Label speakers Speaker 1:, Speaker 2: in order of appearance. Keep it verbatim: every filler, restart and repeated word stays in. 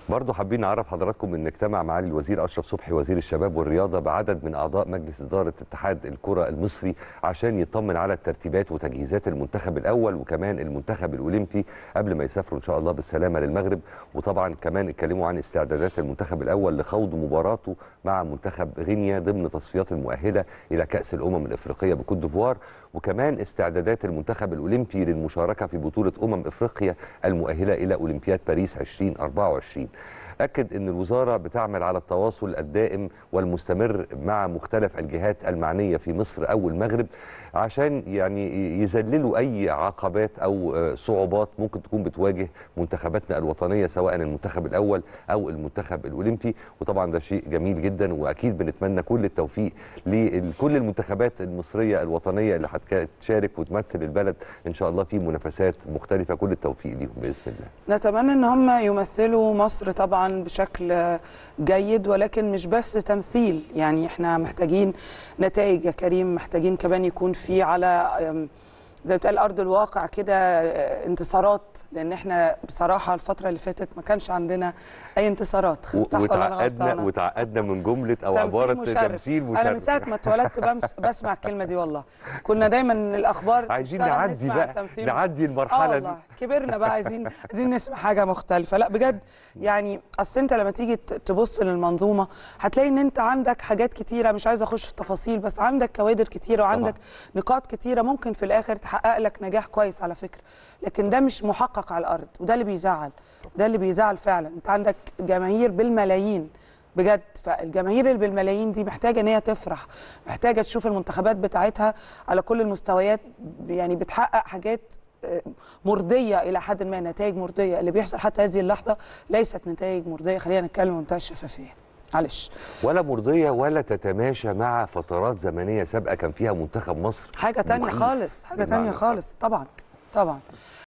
Speaker 1: برضه حابين نعرف حضراتكم ان اجتمع معالي الوزير اشرف صبحي وزير الشباب والرياضه بعدد من اعضاء مجلس اداره اتحاد الكره المصري عشان يطمن على الترتيبات وتجهيزات المنتخب الاول وكمان المنتخب الاولمبي قبل ما يسافروا ان شاء الله بالسلامه للمغرب. وطبعا كمان اتكلموا عن استعدادات المنتخب الاول لخوض مباراته مع منتخب غينيا ضمن تصفيات المؤهله الى كاس الامم الافريقيه بكوت ديفوار، وكمان استعدادات المنتخب الاولمبي للمشاركه في بطوله امم افريقيا المؤهله الى اولمبياد باريس ألفين وأربعة وعشرين. أكد أن الوزارة بتعمل على التواصل الدائم والمستمر مع مختلف الجهات المعنية في مصر أو المغرب عشان يعني يذللوا أي عقبات أو صعوبات ممكن تكون بتواجه منتخباتنا الوطنية سواء المنتخب الأول أو المنتخب الأولمبي. وطبعا ده شيء جميل جدا، وأكيد بنتمنى كل التوفيق لكل المنتخبات المصرية الوطنية اللي هتشارك وتمثل البلد إن شاء الله في منافسات مختلفة. كل التوفيق ليهم بإذن الله.
Speaker 2: نتمنى ان هم يمثلوا مصر طبعا بشكل جيد، ولكن مش بس تمثيل، يعني احنا محتاجين نتائج يا كريم، محتاجين كمان يكون في على زي ما بتقال ارض الواقع كده انتصارات، لان احنا بصراحه الفتره اللي فاتت ما كانش عندنا اي انتصارات.
Speaker 1: صح ولا انا غلطانه؟ وتعقدنا من جمله او عباره تمثيل مشرف.
Speaker 2: انا من ساعه ما اتولدت بسمع الكلمه دي والله. كنا دايما الاخبار
Speaker 1: عايزين نعدي بقى نعدي المرحله
Speaker 2: آه
Speaker 1: دي.
Speaker 2: كبرنا بقى، عايزين عايزين نسمع حاجه مختلفه. لا بجد يعني اصل انت لما تيجي تبص للمنظومه هتلاقي ان انت عندك حاجات كتيره، مش عايزه اخش في تفاصيل، بس عندك كوادر كتيره وعندك طبعا نقاط كتيره ممكن في الاخر تحقق لك نجاح كويس على فكره، لكن ده مش محقق على الارض، وده اللي بيزعل، ده اللي بيزعل فعلا. انت عندك جماهير بالملايين بجد، فالجماهير اللي بالملايين دي محتاجه ان هي تفرح، محتاجه تشوف المنتخبات بتاعتها على كل المستويات يعني بتحقق حاجات مرضيه الى حد ما، نتائج مرضيه. اللي بيحصل حتى هذه اللحظه ليست نتائج مرضيه، خلينا نتكلم بمنتهى الشفافيه. معلش،
Speaker 1: ولا مرضيه ولا تتماشى مع فترات زمنيه سابقه كان فيها منتخب مصر.
Speaker 2: حاجه ثانيه خالص، حاجه ثانيه خالص. طبعا طبعا.